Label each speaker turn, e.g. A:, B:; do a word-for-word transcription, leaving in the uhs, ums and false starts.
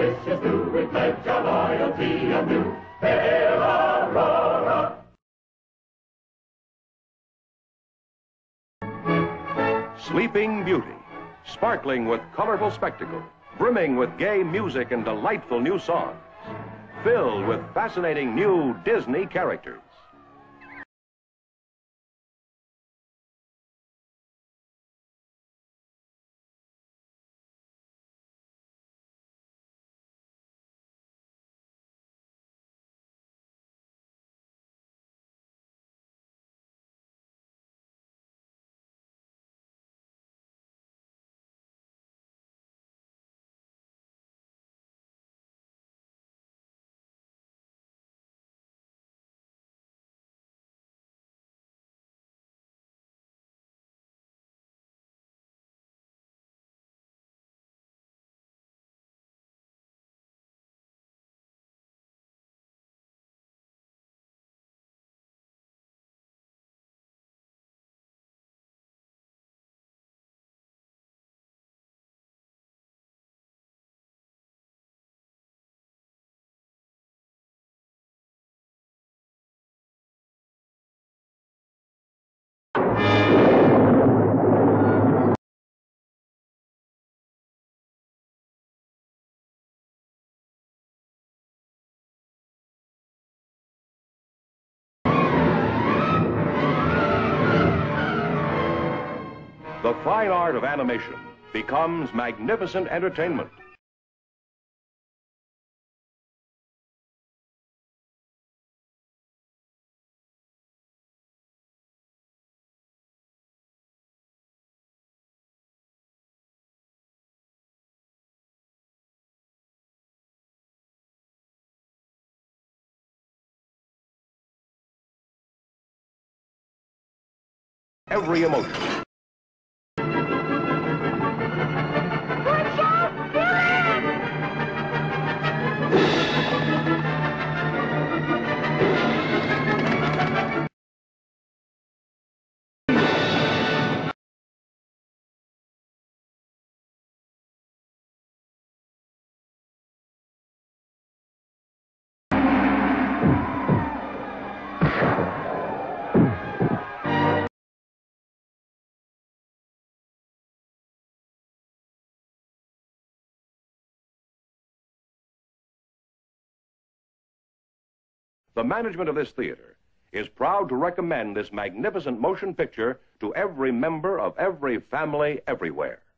A: wishes do, we pledge our loyalty anew. Hail, Aurora!
B: Sleeping Beauty, sparkling with colorful spectacle, brimming with gay music and delightful new songs, filled with fascinating new Disney characters. The fine art of animation becomes magnificent entertainment. Every emotion. The management of this theater is proud to recommend this magnificent motion picture to every member of every family everywhere.